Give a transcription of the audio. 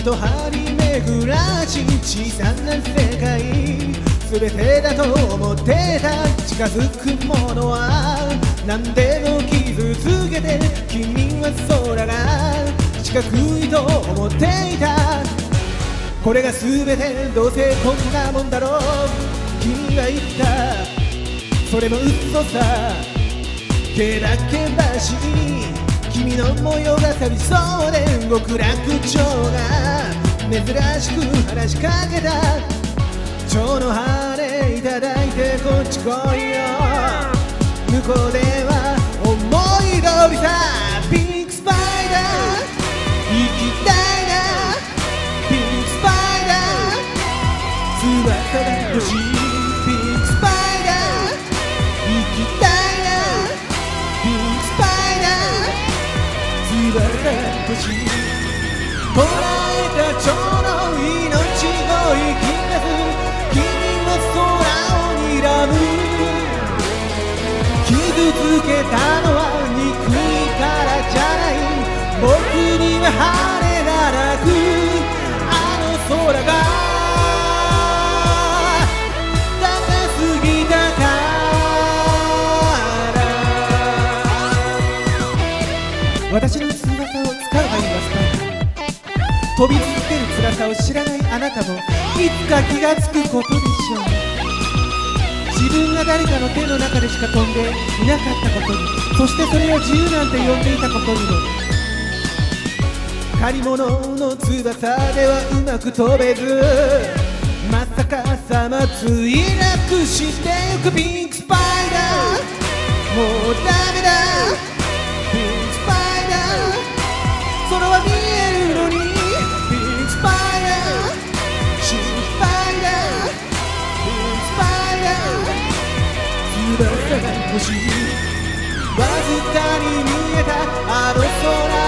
と張り巡らし小さな世界、全てだと思ってた近づくものは何でも傷つけて、君は空が四角いと思っていた。これが全てどうせこんなもんだろう、君は言った。それも嘘さ、けだけ橋に君の模様が錆びそうで極楽鳥が珍しく話しかけた。蝶の羽いただいてこっち来いよ、向こうでは思い通りさ。ピンクスパイダー行きたいな、ピンクスパイダー翼が欲しい、ピンクスパイダー行きたいな、ピンクスパイダー翼が欲しい。捉えた蝶の命乞い聞かず君の空を睨む。傷つけたのは憎いからじゃない、僕には羽がなくあの空が高すぎたから。私の翼を使うがいいわスパイダー。飛び続ける辛さを知らないあなたもいつか気がつくことでしょう。自分が誰かの手の中でしか飛んでいなかったことに、そしてそれを自由なんて呼んでいたことにも。借り物の翼ではうまく飛べず、まさかさまついなくしてゆくピンクスパイダー。もうダメだピンクスパイダー、空は見えるのにピンクスパイダー、シンスパイダー、ピンクスパイダー翼が欲しい。わずかに見えたあの空